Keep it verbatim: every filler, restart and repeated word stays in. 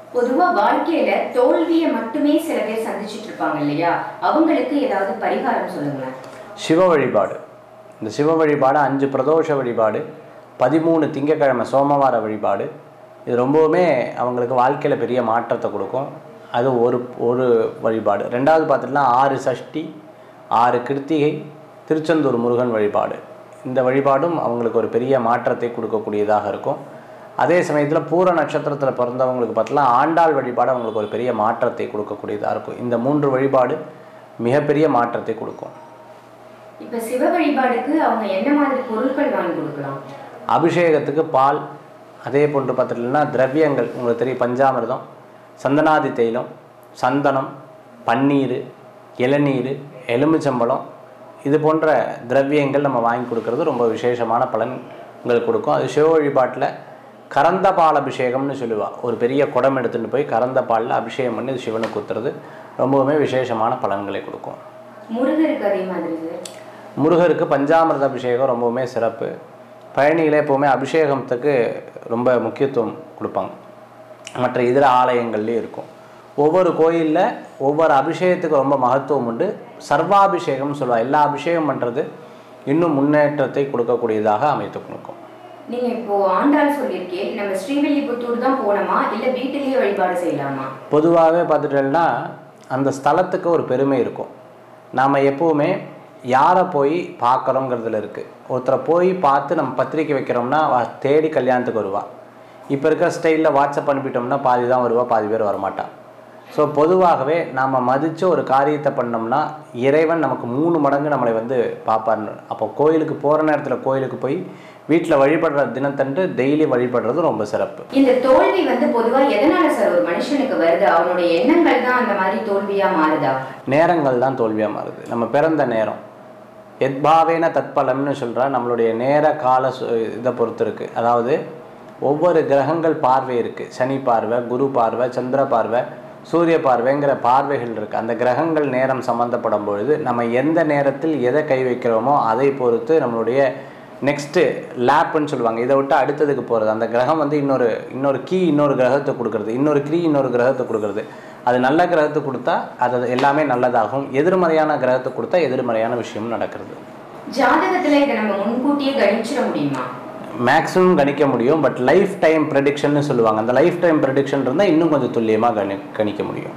பொதுவா வாழ்க்கையில தோல்வியை மட்டுமே சில பேர் சந்திச்சுட்டு இருப்பாங்க இல்லையா, அவங்களுக்கு ஏதாவது பரிகாரம் சொல்லுங்களேன். சிவ வழிபாடு. இந்த சிவ வழிபாடு அஞ்சு பிரதோஷ வழிபாடு, பதிமூணு திங்கக்கிழமை சோமவார வழிபாடு, இது ரொம்பவுமே அவங்களுக்கு வாழ்க்கையில் பெரிய மாற்றத்தை கொடுக்கும். அது ஒரு ஒரு வழிபாடு. ரெண்டாவது பார்த்துட்டுனா ஆறு சஷ்டி, ஆறு கிருத்திகை, திருச்செந்தூர் முருகன் வழிபாடு. இந்த வழிபாடும் அவங்களுக்கு ஒரு பெரிய மாற்றத்தை கொடுக்கக்கூடியதாக இருக்கும். அதே சமயத்தில் பூர நட்சத்திரத்தில் பிறந்தவங்களுக்கு பார்த்தலாம் ஆண்டாள் வழிபாடு அவங்களுக்கு ஒரு பெரிய மாற்றத்தை கொடுக்கக்கூடியதாக இருக்கும். இந்த மூன்று வழிபாடு மிகப்பெரிய மாற்றத்தை கொடுக்கும். இப்போ சிவ வழிபாடுக்கு அவங்க என்ன மாதிரி பொருட்கள் வாங்கி கொடுக்கலாம்? அபிஷேகத்துக்கு பால், அதே போன்று பார்த்துட்டீங்கன்னா திரவியங்கள் உங்களுக்கு தெரியும், பஞ்சாமிர்தம், சந்தனாதி தைலம், சந்தனம், பன்னீர், இளநீர், எலுமிச்சம்பழம், இது போன்ற திரவியங்கள் நம்ம வாங்கி கொடுக்கறது ரொம்ப விசேஷமான பலன்கள் கொடுக்கும். அது சிவ வழிபாட்டில் கறந்த பால் அபிஷேகம்னு சொல்லுவாள். ஒரு பெரிய குடம் எடுத்துகிட்டு போய் கறந்த பாலில் அபிஷேகம் பண்ணி சிவனுக்கு ஊற்றுறது ரொம்பவுமே விசேஷமான பலன்களை கொடுக்கும். முருகருக்கு அதே மாதிரி. முருகருக்கு பஞ்சாமிர்த அபிஷேகம் ரொம்பவுமே சிறப்பு. பழனியில் எப்போவுமே அபிஷேகத்துக்கு ரொம்ப முக்கியத்துவம் கொடுப்பாங்க. மற்ற இதர ஆலயங்கள்லேயும் இருக்கும். ஒவ்வொரு கோயிலில் ஒவ்வொரு அபிஷேகத்துக்கு ரொம்ப மகத்துவம் உண்டு. சர்வாபிஷேகம்னு சொல்லுவாள். எல்லா அபிஷேகம் பண்ணுறது இன்னும் முன்னேற்றத்தை கொடுக்கக்கூடியதாக அமைத்து கொடுக்கும். நீங்கள் இப்போது ஆண்டாள் சொல்லியிருக்கேன், நம்ம ஸ்ரீவில்லிபுத்தூர் தான் போனோமா இல்லை வீட்டிலேயே வழிபாடு செய்யலாமா? பொதுவாகவே பார்த்துட்டோம்னா அந்த ஸ்தலத்துக்கு ஒரு பெருமை இருக்கும். நாம் எப்போவுமே யாரை போய் பார்க்குறோங்கிறதுல இருக்குது. ஒருத்தரை போய் பார்த்து நம்ம பத்திரிக்கை வைக்கிறோம்னா தேடி கல்யாணத்துக்கு வருவாள். இப்போ இருக்கிற ஸ்டைலில் வாட்ஸ்அப் அனுப்பிட்டோம்னா பாதி தான் வருவாள், பாதி பேர் வரமாட்டாள். ஸோ பொதுவாகவே நாம் மதித்து ஒரு காரியத்தை பண்ணோம்னா இறைவன் நமக்கு மூணு மடங்கு நம்மளை வந்து பார்ப்பார்னு. அப்போ கோயிலுக்கு போகிற நேரத்தில் கோயிலுக்கு போய் வீட்டில் வழிபடுற தினத்தன்று டெய்லி வழிபடுறது ரொம்ப சிறப்பு. இந்த தோல்வி வந்து பொதுவாக எதனால சார் ஒரு மனுஷனுக்கு வருது? அவனுடைய எண்ணங்கள் தான் அந்த மாதிரி தோல்வியாக மாறுதா? நேரங்கள் தான் தோல்வியாக மாறுது. நம்ம பிறந்த நேரம் எத்பாவேன தத்பலம்னு சொல்கிறா. நம்மளுடைய நேர கால இதை பொறுத்து இருக்குது. அதாவது ஒவ்வொரு கிரகங்கள் பார்வை இருக்குது. சனி பார்வை, குரு பார்வை, சந்திர பார்வை, சூரிய பார்வைங்கிற பார்வைகள் இருக்குது. அந்த கிரகங்கள் நேரம் சம்மந்தப்படும் பொழுது நம்ம எந்த நேரத்தில் எதை கை வைக்கிறோமோ அதை பொறுத்து நம்மளுடைய நெக்ஸ்ட்டு லேப்புன்னு சொல்லுவாங்க, இதை விட்டு அடுத்ததுக்கு போகிறது. அந்த கிரகம் வந்து இன்னொரு இன்னொரு கீ இன்னொரு கிரகத்தை கொடுக்குறது, இன்னொரு கீ இன்னொரு கிரகத்தை கொடுக்குறது. அது நல்ல கிரகத்தை கொடுத்தா அது எல்லாமே நல்லதாகும். எதிர்மறையான கிரகத்தை கொடுத்தா எதிர்மறையான விஷயம் நடக்கிறது. ஜாதகத்தில் இதை நம்ம முன்கூட்டியே கணிச்சிட முடியுமா? மேக்ஸிமம் கணிக்க முடியும். பட் லைஃப் டைம் ப்ரெடிக்ஷன்னு சொல்லுவாங்க. அந்த லைஃப் டைம் ப்ரெடிக்ஷன் இருந்தால் இன்னும் கொஞ்சம் துல்லியமாக கணி கணிக்க முடியும்.